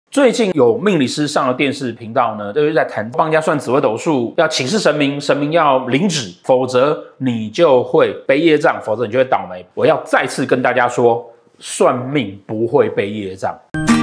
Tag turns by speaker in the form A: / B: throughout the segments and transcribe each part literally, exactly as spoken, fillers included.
A: 最近有命理师上了电视频道呢，就是在谈帮人家算紫微斗数，要请示神明，神明要领旨，否则你就会背业障，否则你就会倒霉。我要再次跟大家说，算命不会背业障。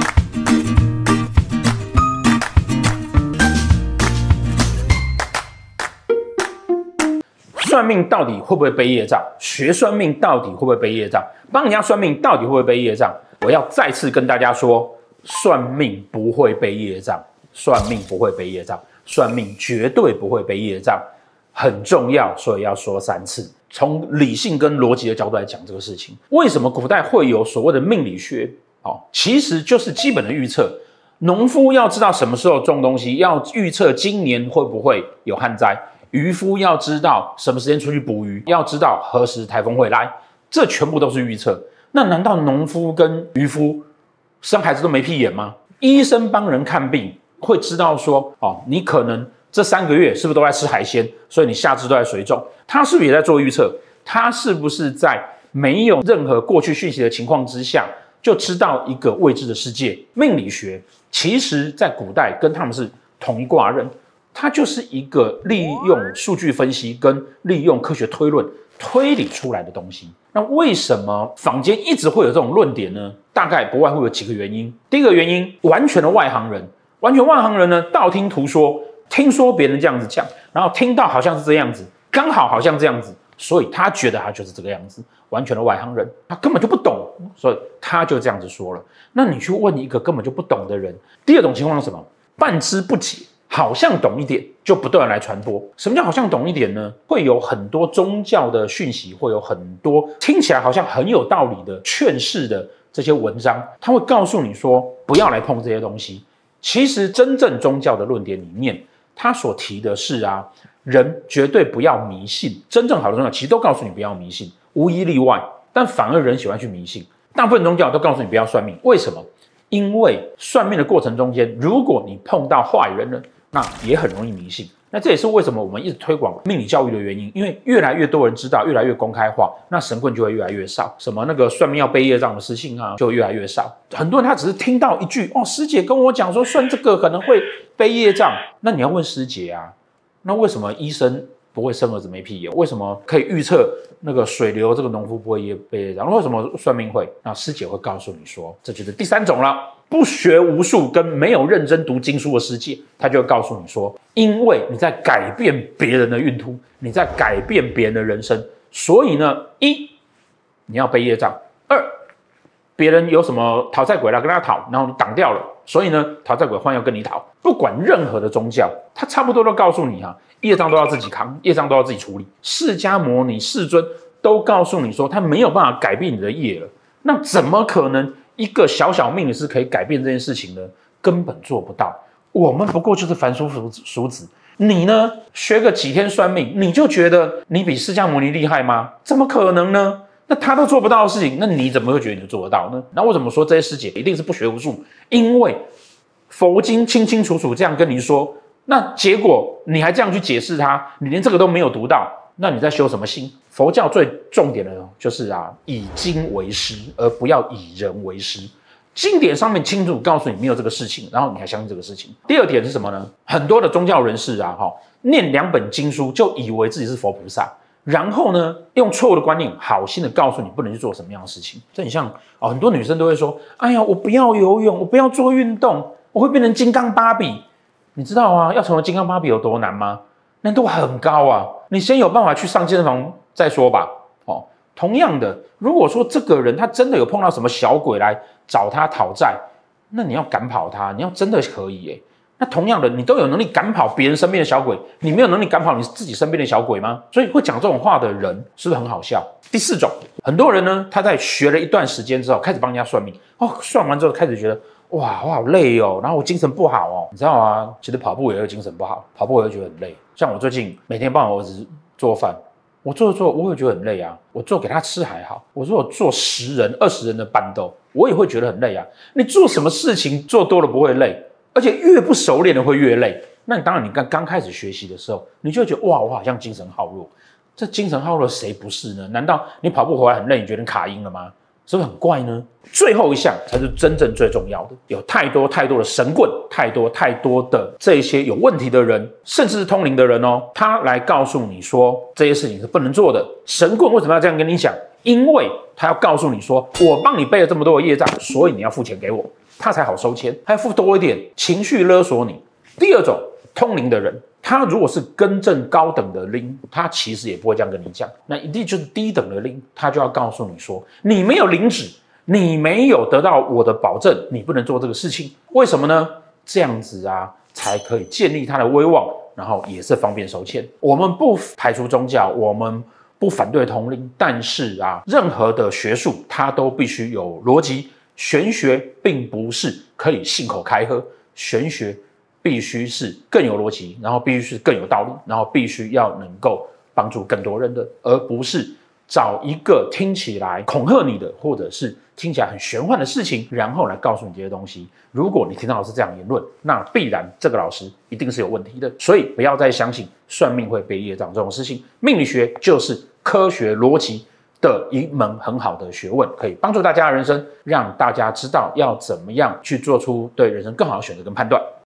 A: 算命到底会不会背业障？学算命到底会不会背业障？帮人家算命到底会不会背业障？我要再次跟大家说，算命不会背业障，算命不会背业障，算命绝对不会背业障，很重要，所以要说三次。从理性跟逻辑的角度来讲这个事情，为什么古代会有所谓的命理学？哦，其实就是基本的预测。农夫要知道什么时候种东西，要预测今年会不会有旱灾。渔夫要知道什么时间出去捕鱼，要知道何时台风会来，这全部都是预测。那难道农夫跟渔夫生孩子都没屁眼吗？医生帮人看病会知道说，哦，你可能这三个月是不是都在吃海鲜，所以你下肢都在水肿。他是不是也在做预测？他是不是在没有任何过去讯息的情况之下，就知道一个未知的世界？命理学其实在古代跟他们是同一挂人。它就是一个利用数据分析跟利用科学推论推理出来的东西。那为什么坊间一直会有这种论点呢？大概不外乎有几个原因。第一个原因，完全的外行人，完全外行人呢，道听途说，听说别人这样子讲，然后听到好像是这样子，刚好好像这样子，所以他觉得他就是这个样子。完全的外行人，他根本就不懂，所以他就这样子说了。那你去问一个根本就不懂的人，第二种情况是什么？半知不解。好像懂一点，就不断来传播。什么叫好像懂一点呢？会有很多宗教的讯息，会有很多听起来好像很有道理的劝世的这些文章，他会告诉你说不要来碰这些东西。其实真正宗教的论点里面，他所提的是啊，人绝对不要迷信。真正好的宗教其实都告诉你不要迷信，无一例外。但反而人喜欢去迷信。大部分宗教都告诉你不要算命，为什么？因为算命的过程中间，如果你碰到坏人了，那也很容易迷信。那这也是为什么我们一直推广命理教育的原因，因为越来越多人知道，越来越公开化，那神棍就会越来越少。什么那个算命要背业障的事情啊，就越来越少。很多人他只是听到一句哦，师姐跟我讲说算这个可能会背业障，那你要问师姐啊，那为什么医生不会生儿子没屁眼？为什么可以预测那个水流这个农夫不会背业障？为什么算命会？那师姐会告诉你说，这就是第三种了。不学无术跟没有认真读经书的师姐，他就会告诉你说，因为你在改变别人的运途，你在改变别人的人生，所以呢，一你要背业障，二别人有什么讨债鬼来跟他讨，然后你挡掉了，所以呢，讨债鬼换要跟你讨。不管任何的宗教，他差不多都告诉你啊，业障都要自己扛，业障都要自己处理。释迦牟尼、世尊都告诉你说，他没有办法改变你的业了，那怎么可能？一个小小命理师可以改变这件事情呢？根本做不到。我们不过就是凡夫俗子，你呢学个几天算命，你就觉得你比释迦牟尼厉害吗？怎么可能呢？那他都做不到的事情，那你怎么会觉得你就做得到呢？那为什么说这些师姐一定是不学无术？因为佛经清清楚楚这样跟你说，那结果你还这样去解释它，你连这个都没有读到，那你在修什么心？佛教最重点的就是啊，以经为师，而不要以人为师。经典上面清楚告诉你没有这个事情，然后你还相信这个事情。第二点是什么呢？很多的宗教人士啊，哈，念两本经书就以为自己是佛菩萨，然后呢，用错误的观念，好心的告诉你不能去做什么样的事情。这很像哦，很多女生都会说：“哎呀，我不要游泳，我不要做运动，我会变成金刚芭比。”你知道啊，要成为金刚芭比有多难吗？难度很高啊！你先有办法去上健身房再说吧。哦，同样的，如果说这个人他真的有碰到什么小鬼来找他讨债，那你要赶跑他，你要真的可以耶。那同样的，你都有能力赶跑别人身边的小鬼，你没有能力赶跑你自己身边的小鬼吗？所以会讲这种话的人是不是很好笑？第四种，很多人呢，他在学了一段时间之后，开始帮人家算命，哦，算完之后开始觉得。哇，我好累哦，然后我精神不好哦，你知道啊？其实跑步也会精神不好，跑步也会觉得很累。像我最近每天帮我儿子做饭，我做做，我会觉得很累啊。我做给他吃还好，我说我做十人、二十人的板豆，我也会觉得很累啊。你做什么事情做多了不会累，而且越不熟练的会越累。那你当然，你刚刚开始学习的时候，你就会觉得哇，我好像精神耗弱。这精神耗弱谁不是呢？难道你跑步回来很累，你觉得你卡阴了吗？ 是不是很怪呢？最后一项才是真正最重要的。有太多太多的神棍，太多太多的这些有问题的人，甚至是通灵的人哦，他来告诉你说这些事情是不能做的。神棍为什么要这样跟你讲？因为他要告诉你说，我帮你背了这么多的业障，所以你要付钱给我，他才好收钱，他要付多一点，情绪勒索你。第二种通灵的人，他如果是更正高等的灵，他其实也不会这样跟你讲，那一定就是低等的灵，他就要告诉你说，你没有灵旨，你没有得到我的保证，你不能做这个事情。为什么呢？这样子啊，才可以建立他的威望，然后也是方便收钱。我们不排除宗教，我们不反对通灵，但是啊，任何的学术它都必须有逻辑，玄学并不是可以信口开河，玄学必须是更有逻辑，然后必须是更有道理，然后必须要能够帮助更多人的，而不是找一个听起来恐吓你的，或者是听起来很玄幻的事情，然后来告诉你这些东西。如果你听到的是这样的言论，那必然这个老师一定是有问题的。所以不要再相信算命会背业障这种事情。命理学就是科学逻辑的一门很好的学问，可以帮助大家的人生，让大家知道要怎么样去做出对人生更好的选择跟判断。